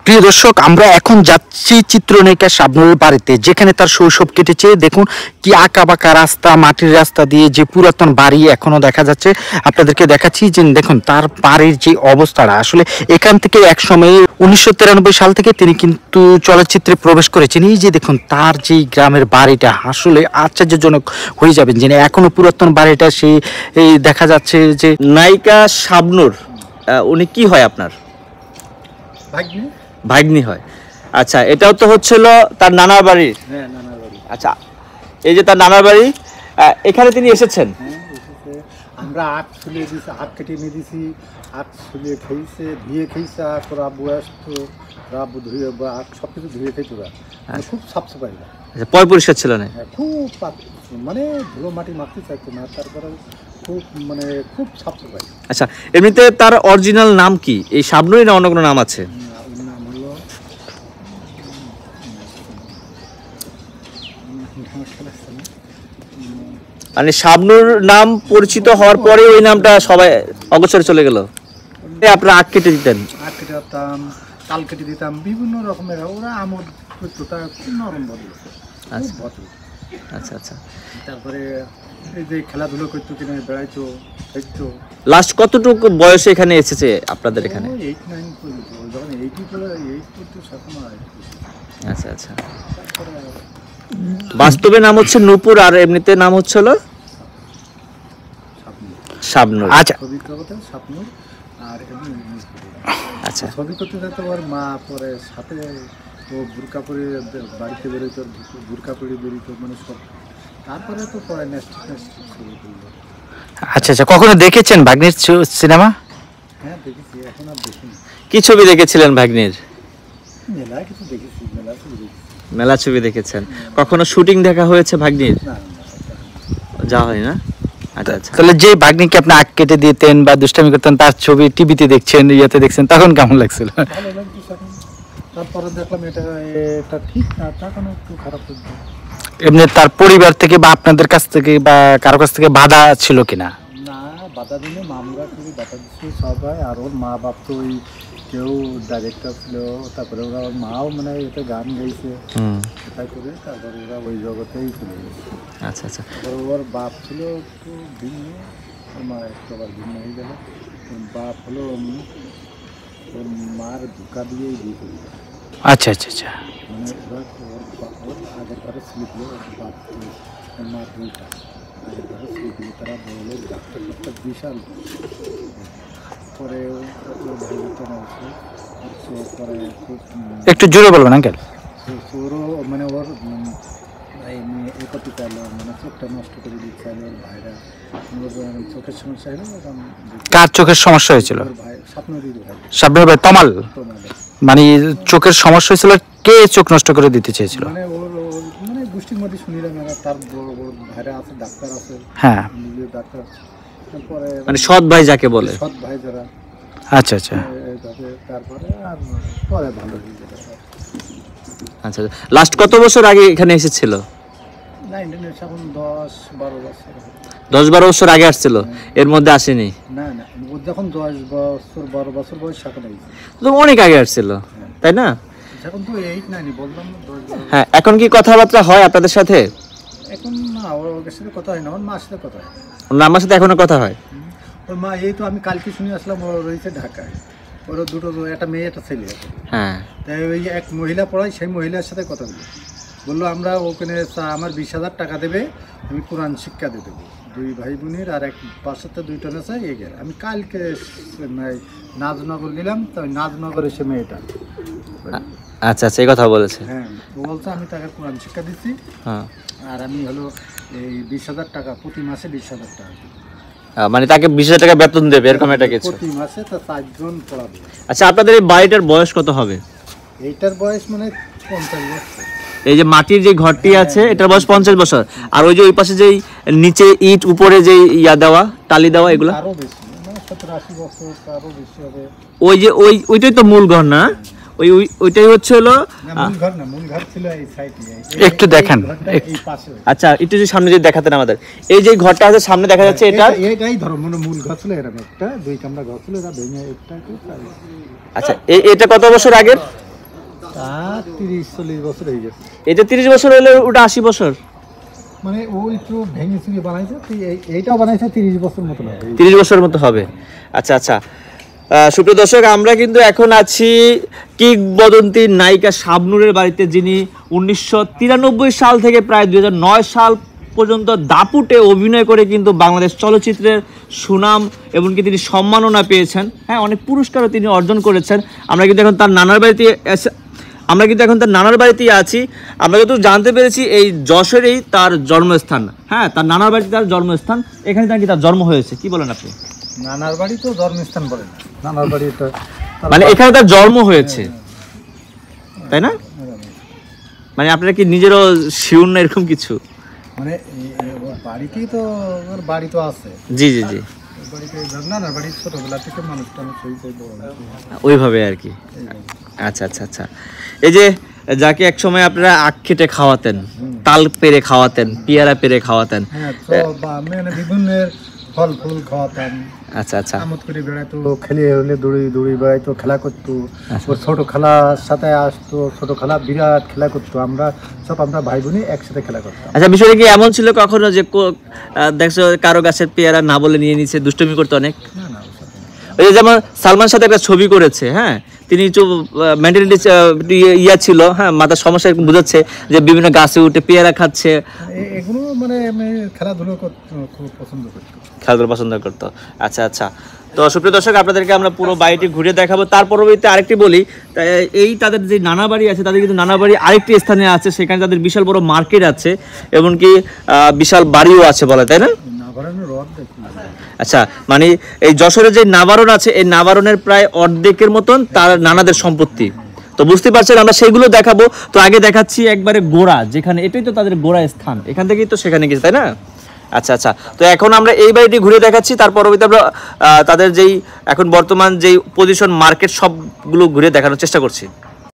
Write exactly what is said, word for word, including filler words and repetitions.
প্রিয় দর্শক, আমরা এখন যাচ্ছি চিত্রনায়িকা শাবনূরের বাড়িতে, যেখানে তার শৈশব কেটেছে। দেখুন কি আঁকা বাঁকা রাস্তা, মাটির রাস্তা দিয়ে যে পুরাতন বাড়ি এখনো দেখা যাচ্ছে। আপনাদেরকে দেখাচ্ছি যে দেখুন তার বাড়ির যে অবস্থাটা, আসলে এখান থেকে এক সময় উনিশশো তিরানব্বই সাল থেকে তিনি কিন্তু চলচ্চিত্রে প্রবেশ করেছেন। এই যে দেখুন তার যে গ্রামের বাড়িটা, আসলে আশ্চর্যজনক হয়ে যাবেন যে এখনো পুরাতন বাড়িটা সেই এই দেখা যাচ্ছে। যে নায়িকা শাবনূর উনি কি হয় আপনার? ভাগ্নি। ভাগ্নি হয়। আচ্ছা, এটাও তো হচ্ছিল তার নানার বাড়ি। হ্যাঁ, নানার বাড়ি। আচ্ছা, এই যে তার নানার বাড়ি, এখানে তিনি এসেছেন। হ্যাঁ, এসেছে। আমরা আখ ছুলিয়ে দিয়েছি, আখ কেটে নিয়ে দিয়েছি, আখ ছুলিয়ে খেয়েছে, ধুয়ে খেয়েছে। আখ ওরা আব্বু আসতো, ওরা আব্বু ধুয়ে আখ সব কিছু ধুয়ে খেয়েছে ওরা। খুব সাফ সাফাই। আচ্ছা, পয় পরিষ্কার ছিল না? খুব মানে ধুলো মাটি মাখতে চাইতো না, তারপরে খুব মানে খুব সাফ সাফাই। আচ্ছা, এমনিতে তার অরিজিনাল নাম কি? এই শাবনূরই না অন্য কোনো নাম আছে? নাম হলো মানে শাবনূর নাম পরিচিত হওয়ার পরে ওই নামটা সবাই অগোচরে চলে গেল। আপনারা আখ কেটে দিতেন? আখ কেটে দিতাম, তাল কেটে দিতাম, বিভিন্ন রকমের। ওরা আমোদ করতো, তার খুব নরম বদল। আচ্ছা আচ্ছা আচ্ছা। তারপরে এই যে খেলাধুলো করতো, কিনা বেড়াইতো, খেলতো। লাস্ট কতটুকু বয়সে এখানে এসেছে আপনাদের এখানে? এইট নাইন পর্যন্ত, যখন এইটি করে এইট পর্যন্ত শাসন হয়। আচ্ছা আচ্ছা। বাস্তবে নাম হচ্ছে নূপুর, আর এমনিতে নাম হচ্ছিল শাবনূর। আচ্ছা, শাবনূর। আর আচ্ছা, ছবি করতে যেতে ওর মা পরে সাথে ও বুরকা পরে বাড়িতে বেরোতো, বুরকা পরে বেরোতো, মানে সব। তারপরে তো পরে নেক্সট নেক্সট ছবি করলো। আচ্ছা আচ্ছা। কখনো দেখেছেন ভাগ্নির সিনেমা? হ্যাঁ, দেখেছি। এখন আর দেখিনি। কি ছবি দেখেছিলেন ভাগ্নির? মেলা কিছু দেখেছি, মেলা ছবি দেখেছি। মেলা ছবি দেখেছেন। কখনো শুটিং দেখা হয়েছে ভাগ্নির? না, যা হয় না। আচ্ছা আচ্ছা। তাহলে যে ভাগ্নিকে আপনি আখ কেটে দিতেন বা দুষ্টামি করতেন, তার ছবি টিভিতে দেখছেন, ইয়েতে দেখছেন, তখন কেমন লাগছিল? ভালো লাগছে। তারপরে দেখলাম এটা এটা ঠিক না, তখন একটু খারাপ লাগছে। এমনি তার পরিবার থেকে বা আপনাদের কাছ থেকে বা কারো কাছ থেকে বাধা ছিল কিনা? না, বাধা দিলে মামলা করে বাধা দিচ্ছে সবাই। আর ওর মা বাপ তো ওই কেউ ডাইরেক্টর ছিল, তারপরে ওরা ওর মাও মানে এটা গান গাইছে, সেটা করে তারপরে ওরা ওই জগতেই চলে গেছে। আচ্ছা আচ্ছা। তারপরে ওর বাপ ছিল একটু ভিন্ন, ওর মা একটু আবার ভিন্ন হয়ে গেল। ওর বাপ হলো ওর মার ধোকা দিয়েই বিয়ে করে। আচ্ছা আচ্ছা আচ্ছা। মানে ওর ওর আগের ঘরে স্লিপ হলো, ওর বাপ ওর মা দুইটা আগের ঘরে স্লিপ হলো। তারা বলে ডাক্তার ডাক্তার বিশাল। পরে ওর ভাই বোন আছে, পরে খুব একটু জোরে বলবেন আঙ্কেল। ওরও মানে ওর এই মেয়ে এ করতে চাইলো, মানে চোখটা নষ্ট করে দিতে চাইলো ওর ভাইরা। ওর চোখের সমস্যা হলো। কার চোখের সমস্যা হয়েছিল? ওর ভাই শাবনূরের ভাই। শাবনূর ভাই তমাল? তমালের। মানে চোখের সমস্যা হয়েছিল, কে চোখ নষ্ট করে দিতে চেয়েছিল? মানে ওর মানে গোষ্ঠীর মধ্যে শুনিলাম, তার বড় বড় ভাইরা আছে, ডাক্তার আছে। হ্যাঁ, নিজের ডাক্তার। তারপরে মানে সৎ ভাই যাকে বলে, সৎ ভাই যারা। আচ্ছা আচ্ছা। তারপরে আর পরে ভালো হয়ে গেল। আচ্ছা, লাস্ট কত বছর আগে এখানে এসেছিল? না, ইন্টারনেট এখন দশ বারো বছর। দশ বারো বছর আগে আসছিল, এর মধ্যে আসেনি? না না, ও যখন দশ বছর বারো বছর বয়স সেখানে তো অনেক আগে আসছিল, তাই না? এখন তো এইট নাইনি বললাম না, দশ। হ্যাঁ, এখন কি কথাবার্তা হয় আপনাদের সাথে? এখন না, ওর সাথে কথা হয় না, ওর মার সাথে কথা হয়। ওর আমার সাথে এখনো কথা হয়? ওর মা এই তো আমি কালকে শুনে আসলাম, ওর রয়েছে ঢাকায়। ওর দুটো, একটা মেয়ে একটা ছেলে। হ্যাঁ, তাই ওই এক মহিলা পড়ায়, সেই মহিলার সাথে কথা বলি। বললো আমরা ওখানে আমার বিশ হাজার টাকা দেবে, আমি কোরআন শিক্ষা দিয়ে দেবো। দুই ভাই বোনের আর এক পাঁচশোতে দুই টন আছে এই গেল। আমি কালকে নাজনগর গেলাম, তো ওই নাজনগরে সে মেয়েটা। আচ্ছা আচ্ছা, এই কথা বলেছে। হ্যাঁ, ও বলছে আমি তাকে কোরআন শিক্ষা দিচ্ছি। হ্যাঁ, আর আমি হলো এই বিশ হাজার টাকা প্রতি মাসে বিশ হাজার টাকা, মানে তাকে বিশ হাজার টাকা বেতন দেবে, এরকম একটা কিছু প্রতি মাসে। তা চারজন পড়াবে। আচ্ছা, আপনাদের এই বাড়িটার বয়স কত হবে? এইটার বয়স মানে পঞ্চাশ বছর। এই যে মাটির যে ঘরটি আছে, এটার বয়স পঞ্চাশ বছর। আর ওই যে ওই পাশে যেই নিচে ইট, উপরে যে ইয়া দেওয়া, টালি দেওয়া, এগুলো আরো বেশি, মানে সত্তর আশি বছর, আরো বেশি হবে। ওই যে ওই ওইটাই তো মূল ঘর না? ওই ওইটাই হচ্ছে হলো মূল ঘর না, মূল ঘর ছিল এই সাইডে। একটু দেখেন। আচ্ছা, একটু যে সামনে যে দেখাতেন আমাদের, এই যে ঘরটা আছে সামনে দেখা যাচ্ছে, এটা এটাই ধরো মানে মূল ঘর ছিল। এরকম একটা দুই কামরা ঘর ছিল, এটা ভেঙে একটা। আচ্ছা, এটা কত বছর আগের? তিরিশ চল্লিশ বছর হয়ে গেছে। এটা তিরিশ বছর হলে ওটা আশি বছর, মানে ওই একটু ভেঙে চুরিয়ে বানাইছে, তো এই- এইটাও বানাইছে তিরিশ বছর মতো হবে। তিরিশ বছরের মতো হবে। আচ্ছা আচ্ছা, আহ, সুপ্রিয় দর্শক, আমরা কিন্তু এখন আছি কিংবদন্তি নায়িকা শাবনূরের বাড়িতে, যিনি উনিশশো তিরানব্বই সাল থেকে প্রায় দুই হাজার নয় সাল পর্যন্ত দাপুটে অভিনয় করে কিন্তু বাংলাদেশ চলচ্চিত্রের সুনাম এমনকি তিনি সম্মাননা পেয়েছেন। হ্যাঁ, অনেক পুরস্কারও তিনি অর্জন করেছেন। আমরা কিন্তু এখন তার নানার বাড়িতে এসে- আমরা কিন্তু এখন তার নানার বাড়িতেই আছি। আমরা যতটুকু জানতে পেরেছি এই যশোরেই তার জন্মস্থান। হ্যাঁ, তার নানার বাড়িতে তার জন্মস্থান, এখানে নাকি তার জন্ম হয়েছে। কি বলেন আপনি? নানার বাড়ি তো জন্মস্থান বলে না, নানার বাড়ি এটা মানে এখানে তার জন্ম হয়েছে, তাই না? মানে আপনারা কি নিজেরও শিউর না এরকম কিছু? মানে এই- এই ওর বাড়িতেই তো, ওর বাড়ি তো আছে, জি জি জি, ওর বাড়িতে নানার বাড়ি ছোটবেলা থেকে মানুষ টানুষ হয়েছে বড় হয়েছে। ওইভাবে আর কি। আচ্ছা আচ্ছা আচ্ছা, এই যে যাকে এক সময় আপনারা আখ খেটে খাওয়াতেন, তাল পেরে খাওয়াতেন, পেয়ারা পেরে খাওয়াতেন, হ্যাঁ, তো বা মানে বিভিন্ন ফল ফুল খাওয়াতাম, আচ্ছা আচ্ছা আমোদ করে বেড়াইতো, খেলে হলে দৌড়ি দৌড়ি বেড়াইতো, খেলা করতো। ওর ছোট খালার সাথে আসতো, ছোট খালা বিরাট খেলা করতো, আমরা সব আমরা ভাই বোনই একসাথে খেলা করতাম। আচ্ছা, বিষয়টা কি এমন ছিল কখনো যে কো- আহ, দেখছো কারো গাছের পেয়ারা না বলে নিয়ে নিচ্ছে, দুষ্টুমি করতো অনেক? না না, ওর সাথে না। ওই যে যেমন সালমান সাথে একটা ছবি করেছে, হ্যাঁ, তিনি একটু মেন্টালিটি ইয়া ছিল, হ্যাঁ, মাথার সমস্যা এরকম বোঝাচ্ছে যে বিভিন্ন গাছে উঠে পেয়ারা খাচ্ছে, এ- এগুলো মানে আমি খেলাধুলো করতো, খুব পছন্দ করতো। খেলাধুলা পছন্দ করতো। আচ্ছা আচ্ছা, তো সুপ্রিয় দর্শক, আপনাদেরকে আমরা পুরো বাড়িটি ঘুরে দেখাবো। তার পরবর্তীতে আরেকটি বলি, তা এই তাদের যে নানা বাড়ি আছে, তাদের কিন্তু নানা বাড়ি আরেকটি স্থানে আছে, সেখানে তাদের বিশাল বড় মার্কেট আছে, এমনকি আহ, বিশাল বাড়িও আছে বলে, তাই না? নাভারণের রড দেখি, আচ্ছা, মানে এই যশোরে যে নাবারণ আছে, এই নাবারণের প্রায় অর্ধেকের মতন তার নানাদের সম্পত্তি। তো বুঝতে পারছেন, আমরা সেগুলো দেখাবো। তো আগে দেখাচ্ছি একবারে গোড়া, যেখানে এটাই তো তাদের গোড়া স্থান, এখান থেকেই তো সেখানে গেছে, তাই না? আচ্ছা আচ্ছা, তো এখন আমরা এই বাড়িটি ঘুরে দেখাচ্ছি, তার পরবর্তীতে আমরা আহ, তাদের যেই এখন বর্তমান যেই পজিশন মার্কেট সবগুলো ঘুরে দেখানোর চেষ্টা করছি।